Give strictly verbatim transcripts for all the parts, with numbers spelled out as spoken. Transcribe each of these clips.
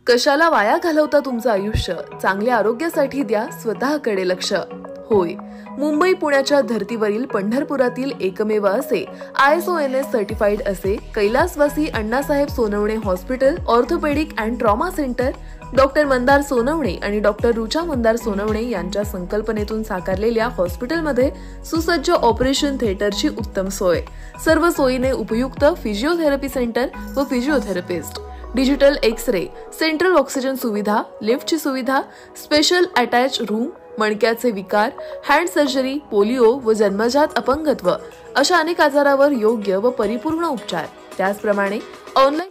कशाला वाया घालवता तुमचं आयुष्य? चांगल्या आरोग्यासाठी द्या स्वतःकडे लक्ष. होय, मुंबई पुण्याच्या धर्तीवरील पंढरपुरातील एकमेव असे I S O N S certified असे कैलासवासी Annasaheb Sonawane hospital orthopaedic and trauma centre doctor Mandar Sonawane आणि डॉक्टर रुचा मंदार सोनवणे यांच्या संकल्पनेतून साकारलेल्या हॉस्पिटलमध्ये सुसज्ज ऑपरेशन थिएटरची उत्तम सोय, सर्व सोयीने उपयुक्त फिजिओथेरपी सेंटर व physiotherapist, digital X ray, central oxygen सुविधा, लिफ्टची सुविधा, स्पेशल अटॅच रूम, मणक्याचे विकार, हँड सर्जरी, पोलिओ व जन्मजात अपंगत्व अशा अनेक आजारावर योग्य व परिपूर्ण उपचार. त्याचप्रमाणे ऑनलाईन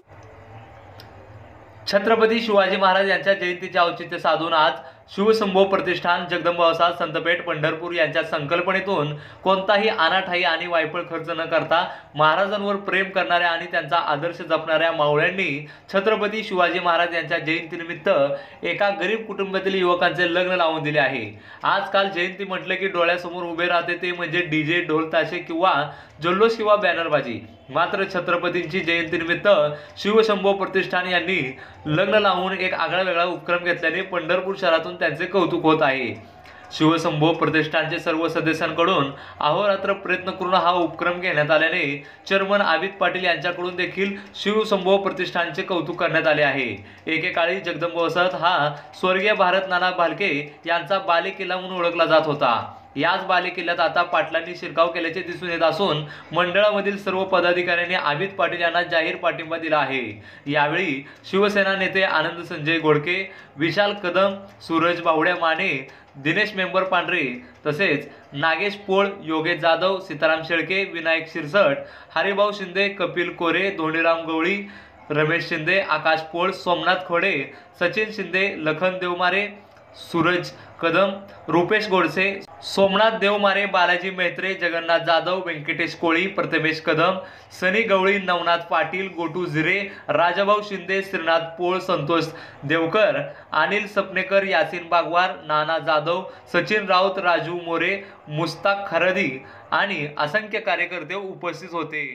छत्रपती शिवाजी महाराज यांच्या जयंतीचे औचित्य साधून आज शिवशंभो प्रतिष्ठान जगदंबा संतपेठ पंढरपूर यांच्या संकल्पनेतून कोणताही अनाठाई आणि वायफळ खर्च न करता महाराजांवर प्रेम करणाऱ्या आणि त्यांचा आदर्श जपणाऱ्या मावळ्यांनी छत्रपती शिवाजी महाराज यांच्या जयंतीनिमित्त एका गरीब कुटुंबातील युवकांचे लग्न लावून दिले आहे. आजकाल जयंती म्हटलं की डोळ्यासमोर उभे राहते ते म्हणजे डीजे, ढोल ताशे किंवा जल्लोष किंवा बॅनरबाजी. मात्र छत्रपतींची जयंतीनिमित्त शिवशंभो प्रतिष्ठान यांनी लग्न लावून एक आगळा वेगळा उपक्रम घेतल्याने पंढरपूर शहरातून त्यांचे कौतुक होत आहे. शिवशंभो प्रतिष्ठानचे सर्व सदस्यांकडून अहोरात्र प्रयत्न करून हा उपक्रम घेण्यात आल्याने चेअरमन आबिद पाटील यांच्याकडून देखील शिवशंभो प्रतिष्ठानचे कौतुक करण्यात आले आहे. एकेकाळी जगदंबा वसाहत हा स्वर्गीय भारत नाना भालके यांचा बालेकिल्ला म्हणून ओळखला जात होता. याच बालेकिल्ल्यात आता पाटलांनी शिरकाव केल्याचे दिसून येत असून मंडळामधील सर्व पदाधिकाऱ्यांनी आबिद पाटील यांना जाहीर पाठिंबा दिला आहे. यावेळी शिवसेना नेते आनंद संजय घोडके, विशाल कदम, सूरज बावड्या माने, दिनेश मेंबर पांढरे तसेच नागेश पोळ, योगेश जाधव, सीताराम शेळके, विनायक शिरसट, हरिभाऊ शिंदे, कपिल कोरे, धोंडीराम गवळी, रमेश शिंदे, आकाश पोळ, सोमनाथ खोडे, सचिन शिंदे, लखन देवमारे, सूरज कदम, रुपेश गोडसे, सोमनाथ देवमारे, बालाजी मैत्रे, जगन्नाथ जाधव, व्यंकटेश कोळी, प्रथमेश कदम, सनी गवळी, नवनाथ पाटील, गोटू जिरे, राजाभाऊ शिंदे, श्रीनाथ पोळ, संतोष देवकर, अनिल सपनेकर, यासीन बागवार, नाना जाधव, सचिन राऊत, राजू मोरे, मुस्ताक खरदी आणि असंख्य कार्यकर्ते उपस्थित होते.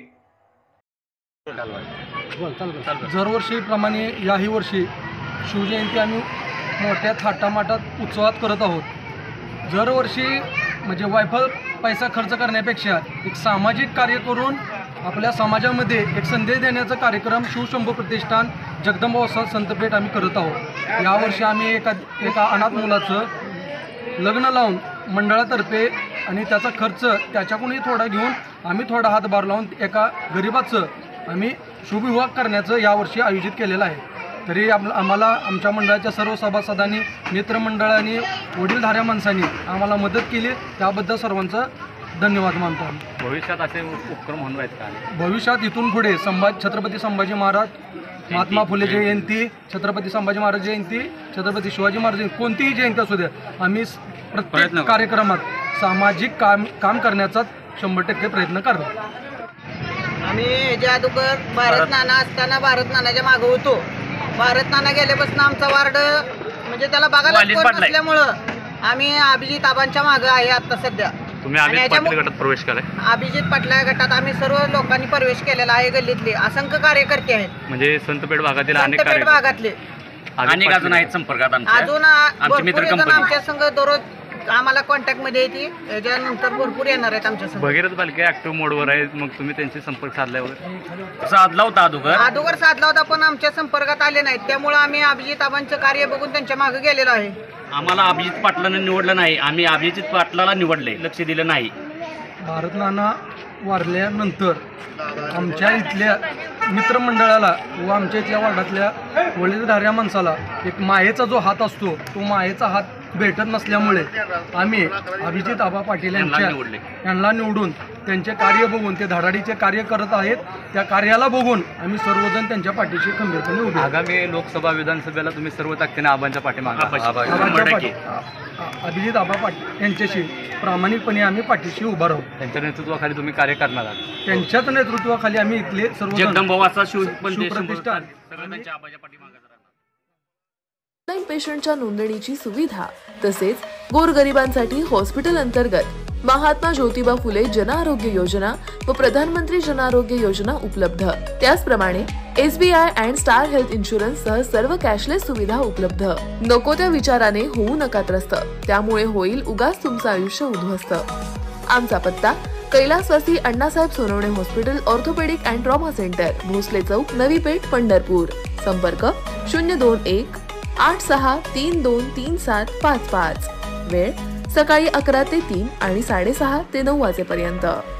दरवर्षीप्रमाणे याही वर्षी शिवजयंती आम्ही मोठ्या थाटामाटात उत्सवात करत आहोत. दरवर्षी म्हणजे वायफळ पैसा खर्च करण्यापेक्षा एक सामाजिक कार्य करून आपल्या समाजामध्ये एक संदेश देण्याचा कार्यक्रम शिवशंभो प्रतिष्ठान जगदंबा वसाहत संतपेठ आम्ही करत आहोत. यावर्षी आम्ही एका एका अनाथ मुलाचं लग्न लावून मंडळातर्फे आणि त्याचा खर्च त्याच्याकडूनही थोडा घेऊन आम्ही थोडा हातभार लावून एका गरिबाचं आम्ही शुभविवाह करण्याचं यावर्षी आयोजित केलेलं आहे. तरी आप आम्हाला आमच्या मंडळाच्या सर्व सभासदांनी, मित्रमंडळांनी, वडीलधाऱ्या माणसांनी आम्हाला मदत केली, त्याबद्दल सर्वांचा धन्यवाद मानतो. भविष्यात असे उपक्रम होणार आहेत का? भविष्यात इथून पुढे संभाजी छत्रपती संभाजी महाराज, महात्मा फुले जयंती, छत्रपती संभाजी महाराज जयंती, छत्रपती शिवाजी महाराज जयंती, कोणतीही जयंती असू द्या, आम्ही प्रत्येक कार्यक्रमात सामाजिक काम काम करण्याचा शंभर टक्के प्रयत्न करतो. आम्ही याच्या अगोदर भारत नाना असताना भारत नानाच्या मागे होतो. भारत नाना गेल्यापासून आमचा वार्ड म्हणजे त्याला बघायला कोण नसल्यामुळं आम्ही अभिजित आबांच्या मागे आहे आता सध्या. तुम्ही अभिजित पाटील गटात प्रवेश केलाय? अभिजित पाटील गटात आम्ही सर्व लोकांनी प्रवेश केलेला आहे. गल्लीतले असंख्य कार्यकर्ते आहेत, म्हणजे संतपेठ भागातील अनेक संतपेठ भागातले अनेक अजून आहेत संपर्कात. अजून आमच्या संघ दररोज आम्हाला कॉन्टॅक्ट मध्ये येते. याच्यानंतर भरपूर येणार आहेत आमच्या संघ. भगीरथ बालके ऍक्टिव्ह मोडवर आहेत, मग तुम्ही त्यांचे संपर्क साधल्यावर साधला होता अगोदर अगोदर साधला होता पण आमच्या संपर्कात आले नाहीत. त्यामुळे आम्ही अभिजित आबांचं कार्य बघून त्यांच्या मागे गेलेलो आहे. आम्हाला अभिजित पाटलांना निवडलं नाही, आम्ही अभिजित पाटलाला निवडले, लक्ष दिलं नाही. भारत नाना वारल्यानंतर आमच्या इथल्या मित्रमंडळाला व आमच्या इथल्या वार्डातल्या वडीलधाऱ्या माणसाला एक मायेचा जो हात असतो तो मायेचा हात भेटत नसल्यामुळे आम्ही अभिजित आबा पाटील यांच्या यांना निवडून त्यांचे कार्य बघून ते धडाडीचे कार्य करत आहेत. त्या कार्याला बघून आम्ही सर्वजण त्यांच्या पाठीशी खंबीरपणे उभे. आगामी लोकसभा विधानसभेला तुम्ही सर्व ताकदीने आबांच्या पाठीमागे अभिजित आबा पाटील यांच्याशी प्रामाणिकपणे आम्ही पाठीशी उभा राहू. त्यांच्या नेतृत्वाखाली तुम्ही कार्य करणार आहात. त्यांच्याच नेतृत्वाखाली आम्ही इथले सर्व जगदंबा वसाहत शिवप्रतिष्ठान शिवप्रतिष्ठान सगळ्यांच्या आबाच्या पाठीमागे ऑनलाईन पेशंटच्या नोंदणीची सुविधा तसेच गोरगरिबांसाठी हॉस्पिटल अंतर्गत महात्मा ज्योतिबा फुले जन आरोग्य योजना व प्रधानमंत्री जन आरोग्य योजना उपलब्ध। त्याचप्रमाणे SBI and Star Health insurance सह सर्व कॅशलेस सुविधा उपलब्ध। नको त्या विचाराने होऊ नका त्रस्त, त्यामुळे होईल उगाच तुमचं आयुष्य उद्ध्वस्त। आमचा पत्ता कैलासवासी Annasaheb Sonawane hospital orthopaedic and trauma centre, Bhosale चौक, नवी पेठ, पंढरपूर। संपर्क शून्य दोन एक आठ सहा तीन दोन तीन सात पाच पाच। वेळ सकाळी अकरा ते तीन आणि साडेसहा ते नऊ वाजेपर्यंत।